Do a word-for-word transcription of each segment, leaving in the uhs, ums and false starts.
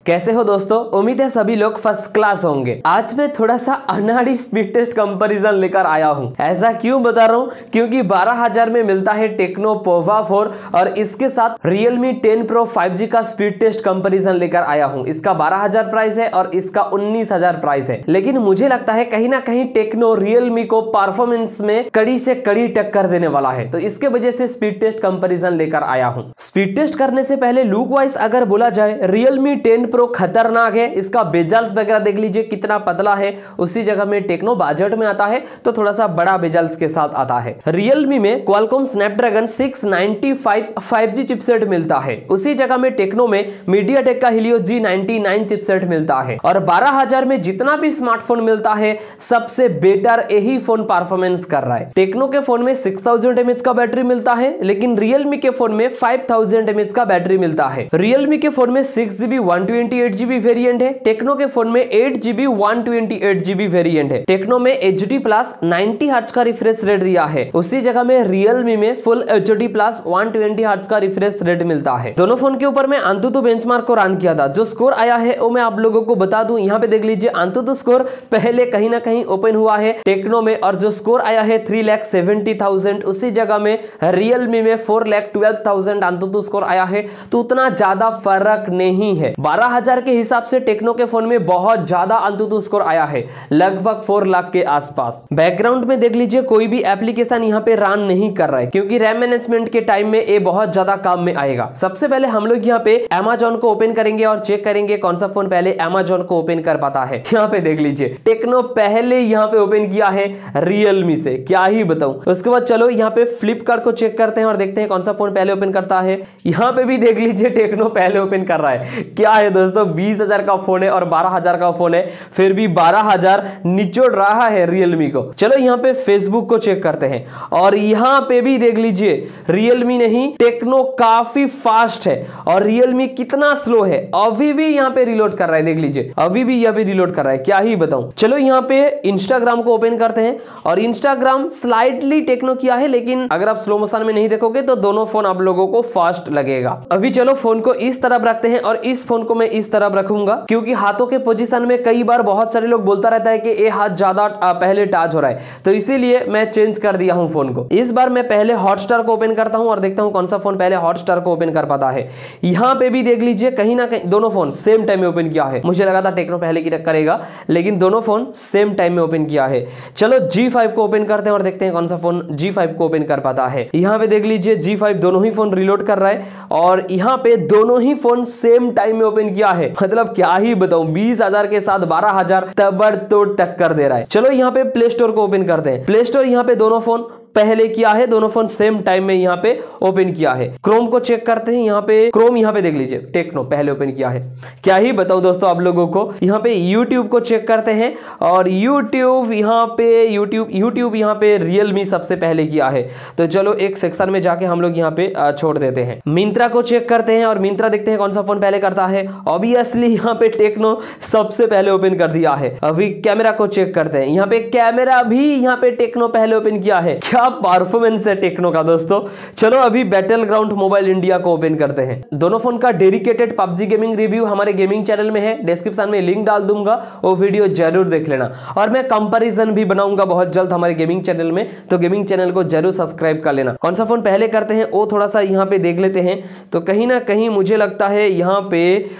कैसे हो दोस्तों, उम्मीद है सभी लोग फर्स्ट क्लास होंगे। आज मैं थोड़ा सा अनाड़ी स्पीड टेस्ट कंपैरिजन लेकर आया हूं। ऐसा क्यों बता रहा हूं? क्योंकि बारह हज़ार में मिलता है टेक्नो पोवा फोर और इसके साथ Realme ten pro five G का स्पीड टेस्ट कंपैरिजन लेकर आया हूं। इसका बारह हज़ार प्राइस है और इसका उन्नीस हज़ार प्राइस है। लेकिन मुझे लगता है कहीं ना कहीं टेक्नो Realme को परफॉर्मेंस में कड़ी से कड़ी टक्कर देने वाला है, तो इसके वजह से स्पीड टेस्ट कंपैरिजन लेकर आया हूं। स्पीड टेस्ट करने से पहले लुक वाइज अगर बोला जाए Realme टेन प्रो खतरनाक है। इसका बेजल्स वगैरह देख लीजिए कितना पतला है। उसी जगह में टेक्नो बजट में आता है तो थोड़ा सा बड़ा बेजल्स के साथ आता है। Realme में Qualcomm Snapdragon six ninety five five G chipset मिलता है। उसी जगह में टेक्नो में MediaTek का Helio G ninety nine chipset मिलता है। और बारह हज़ार में जितना भी स्मार्टफोन मिलता है सबसे बेटर यही फोन परफॉर्मेंस कर रहा है। टेक्नो के फोन में सिक्स थाउजेंड एमएच का बैटरी मिलता है, लेकिन Realme के फोन में फाइव थाउजेंड एमएच का बैटरी मिलता है। Realme के फोन में six GB one twenty eight GB variant है। टेक्नो के फोन में eight GB one twenty eight GB variant है। टेक्नो में H D plus ninety hertz का रिफ्रेश रेट दिया है। उसी जगह में Realme में full H D plus one twenty hertz का रिफ्रेश रेट मिलता है। दोनों फोन के ऊपर मैं अंतुतु बेंचमार्क को रन किया था। जो स्कोर आया है वो मैं आप लोगों को बता दूं। यहाँ पे देख लीजिए अंतुतु स्कोर पहले कहीं ना कहीं ओपन हुआ है टेक्नो में, और जो स्कोर आया है थ्री लैख सेवेंटी थाउजेंड। उसी जगह में Realme में four lakh twelve thousand AnTuTu score आया है, तो उतना ज्यादा फर्क नहीं है। बारह हज़ार के हिसाब से टेक्नो के फोन में बहुत ज्यादा अंतुतु स्कोर आया है, लगभग फोर लाख के आसपास। बैकग्राउंड में देख लीजिए कोई भी एप्लीकेशन यहाँ पे रन नहीं कर रहा है, क्योंकि रैम मैनेजमेंट के टाइम में ये बहुत ज्यादा काम में आएगा। सबसे पहले हम लोग यहाँ पे Amazon को ओपन करेंगे और चेक करेंगे कौन सा फोन पहले Amazon को ओपन कर पाता है। यहाँ पे देख लीजिए टेक्नो पहले यहाँ पे ओपन किया है Realme से, क्या ही बताऊं। उसके बाद चलो यहाँ पे फ्लिपकार्ट को चेक करते हैं और देखते हैं कौन सा फोन पहले ओपन करता है। यहाँ पे भी देख लीजिए टेक्नो पहले ओपन कर रहा है। क्या है दोस्तों, बीस हजार का फोन है और बारह हज़ार का फोन है, फिर भी बारह हज़ार निचोड़ रहा है Realme को। चलो यहाँ पे फेसबुक को चेक करते हैं और यहाँ पे भी देख लीजिए Realme नहीं टेक्नो काफी फास्ट है और Realme कितना स्लो है। अभी भी यहाँ पे रिलोड कर रहा है, देख लीजिए अभी भी यहाँ पे रिलोड कर रहा है, क्या ही बताऊं। चलो यहाँ पे इंस्टाग्राम को ओपन करते हैं और इंस्टाग्राम स्लाइटली टेक्नो किया है, लेकिन अगर आप स्लो मोशन में नहीं देखोगे तो दोनों फोन आप लोगों को फास्ट लगेगा। अभी चलो फोन को इस तरफ रखते हैं और इस फोन को मैं इस तरफ रखूंगा, क्योंकि हाथों के पोजीशन में कई बार बहुत सारे लोग बोलता रहता है कि ये हाथ ज्यादा पहले टच हो रहा है, तो इसीलिए मैं चेंज कर दिया हूं फोन को। इस बार मैं पहले हॉटस्टार को ओपन करता हूं और देखता हूं कौन सा फोन पहले हॉटस्टार को ओपन कर पाता है। यहाँ पे भी देख लीजिए कहीं ना कहीं दोनों फोन सेम टाइम में ओपन किया है। मुझे लगा था टेक्नो पहले की करेगा, लेकिन दोनों फोन सेम टाइम में ओपन किया है। चलो जी फाइव को ओपन करते हैं और देखते हैं कौन सा फोन जी फाइव को ओपन कर पाता है। यहाँ पे देख लीजिए जी फाइव दोनों ही फोन रिलोड कर रहा है और यहाँ पे दोनों ही फोन सेम टाइम में ओपन किया है। मतलब क्या ही बताऊं, बीस हजार के साथ बारह हज़ार तबड़तोड़ टक्कर दे रहा है। चलो यहाँ पे प्ले स्टोर को ओपन करते हैं। प्ले स्टोर यहाँ पे दोनों फोन पहले किया है, दोनों फोन सेम टाइम में यहाँ पे ओपन किया है। क्रोम को चेक करते हैं। यहाँ पे क्रोम यहाँ पे देख लीजिए टेक्नो पहले ओपन किया है। क्या ही बताऊं दोस्तों आप लोगों को। यहाँ पे यूट्यूब को चेक करते हैं और यूट्यूब यहाँ पे यूट्यूब यूट्यूब यहाँ पे Realme सबसे पहले किया है। तो चलो एक सेक्शन में जाके हम लोग यहाँ पे छोड़ देते हैं। मिंत्रा को चेक करते हैं और मिंत्रा देखते हैं कौन सा फोन पहले करता है। ऑब्वियसली यहाँ पे टेक्नो सबसे पहले ओपन कर दिया है। अभी कैमरा को चेक करते हैं। यहाँ पे कैमरा भी यहाँ पे टेक्नो पहले ओपन किया है। क्या परफॉर्मेंस है टेक्नो का दोस्तों। चलो अभी बैटल ग्राउंड मोबाइल इंडिया को ओपन करते हैं। दोनों फोन का डेडिकेटेड पबजी गेमिंग रिव्यू हमारे गेमिंग चैनल में है, डिस्क्रिप्शन में लिंक डाल दूंगा, वो वीडियो जरूर देख लेना। और मैं कंपैरिजन भी बनाऊंगा बहुत जल्द हमारे गेमिंग चैनल में, तो गेमिंग चैनल को जरूर सब्सक्राइब कर लेना। कौन सा फोन पहले करते हैं वो थोड़ा सा यहाँ पे देख लेते हैं। तो कहीं ना कहीं मुझे लगता है यहाँ पे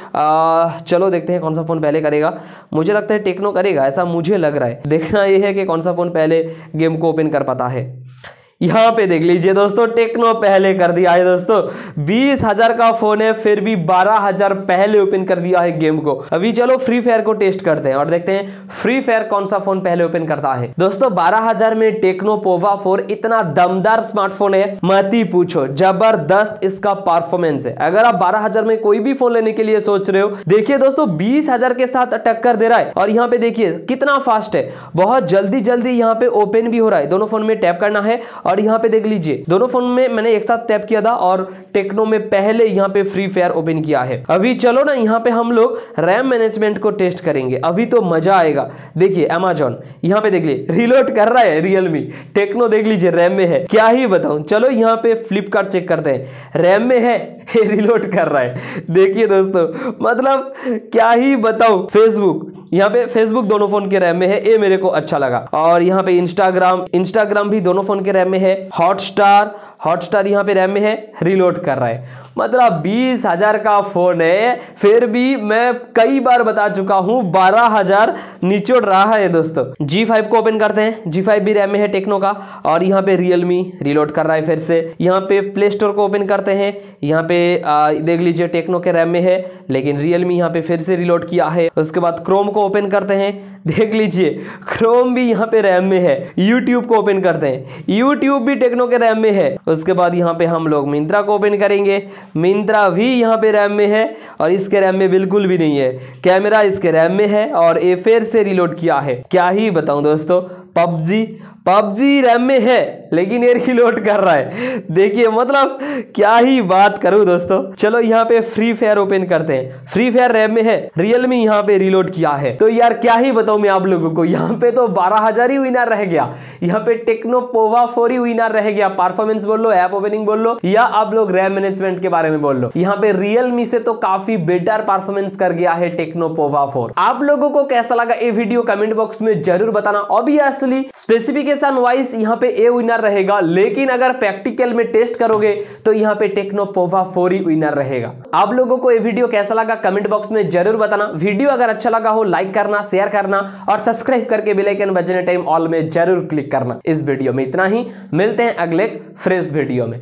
आ, चलो देखते हैं कौन सा फोन पहले करेगा। मुझे लगता है टेक्नो करेगा, ऐसा मुझे लग रहा है। देखना यह है कि कौन सा फोन पहले गेम को ओपन कर पाता है। यहाँ पे देख लीजिए दोस्तों टेक्नो पहले कर दिया है। दोस्तों बीस हजार का फोन है, फिर भी बारह हज़ार पहले ओपन कर दिया है गेम को। अभी चलो फ्री फायर को टेस्ट करते हैं और देखते हैं फ्री फायर कौन सा फोन पहले ओपन करता है। दोस्तों बारह हज़ार में टेक्नो पोवा फोर इतना दमदार स्मार्टफोन है, मत ही पूछो, जबरदस्त इसका परफॉर्मेंस है। अगर आप बारह हज़ार में कोई भी फोन लेने के लिए सोच रहे हो, देखिए दोस्तों बीस हजार के साथ टक्कर दे रहा है। और यहाँ पे देखिए कितना फास्ट है, बहुत जल्दी जल्दी यहाँ पे ओपन भी हो रहा है। दोनों फोन में टैप करना है और यहाँ पे देख लीजिए दोनों फोन में मैंने एक साथ टैप किया था और टेक्नो में पहले यहाँ पे फ्री फायर ओपन किया है। अभी चलो ना यहाँ पे हम लोग रैम मैनेजमेंट को टेस्ट करेंगे, अभी तो मजा आएगा। देखिए अमेजॉन यहाँ पे देख लीजिए रिलोड कर रहा है रियलमी, टेक्नो देख लीजिए रैम में है, क्या ही बताऊं। चलो यहाँ पे फ्लिपकार्ट चेक करते हैं, रैम में है रिलोड कर रहा है। देखिए दोस्तों मतलब क्या ही बताऊं। फेसबुक यहाँ पे फेसबुक दोनों फोन के रैम में है, ये मेरे को अच्छा लगा। और यहाँ पे इंस्टाग्राम इंस्टाग्राम भी दोनों फोन के रैम में है। हॉटस्टार हॉटस्टार यहाँ पे रैम में है, रिलोड कर रहा है। मतलब बीस हजार का फोन है, फिर भी मैं कई बार बता चुका हूं बारह हजार निचोड़ रहा है दोस्तों। जी फाइव को ओपन करते हैं, जी फाइव भी रैम में है टेक्नो का, और यहाँ पे रियलमी रिलोड कर रहा है फिर से। यहाँ पे प्ले स्टोर को ओपन करते हैं, यहाँ पे आ, देख लीजिए टेक्नो के रैम में है, लेकिन रियलमी यहाँ पे फिर से रिलोड किया है। उसके बाद क्रोम को ओपन करते हैं, देख लीजिए क्रोम भी यहाँ पे रैम में है। यूट्यूब को ओपन करते हैं, यूट्यूब भी टेक्नो के रैम में है। उसके बाद यहाँ पे हम लोग मिंत्रा को ओपन करेंगे, मिंत्रा भी यहाँ पे रैम में है और इसके रैम में बिल्कुल भी नहीं है। कैमरा इसके रैम में है और ये फिर से रिलोड किया है, क्या ही बताऊं दोस्तों। पबजी पबजी रैम में है लेकिन ये रिलोड कर रहा है, देखिए मतलब क्या ही बात करूं दोस्तों। चलो यहाँ पे फ्री फायर ओपन करते हैं, फ्री फायर रैम में है, रियलमी यहाँ पे रिलोड किया है। तो यार क्या ही बताऊं मैं आप लोगों को, यहाँ पे तो बारह हजार ही विनर रह गया, यहाँ पे टेक्नो पोवा फोर ही विनर रह गया। परफॉर्मेंस बोल लो, ऐप ओपनिंग बोल लो, या आप लोग रैम मैनेजमेंट के बारे में बोल लो, यहाँ पे रियलमी से तो काफी बेटर परफॉर्मेंस कर गया है टेक्नो पोवा फोर। आप लोगों को कैसा लगा ये वीडियो कमेंट बॉक्स में जरूर बताना। ऑब्वियसली स्पेसिफिकेशन वाइज यहाँ पे ए विनर रहेगा, लेकिन अगर प्रैक्टिकल में टेस्ट करोगे तो यहाँ पे टेक्नो पोवा फोर ही विनर रहेगा। आप लोगों को ये वीडियो कैसा लगा कमेंट बॉक्स में जरूर बताना। वीडियो अगर अच्छा लगा हो लाइक करना, शेयर करना और सब्सक्राइब करके बेल आइकन बजने टाइम ऑल में जरूर क्लिक करना। इस वीडियो में इतना ही, मिलते हैं अगले फ्रेश वीडियो में।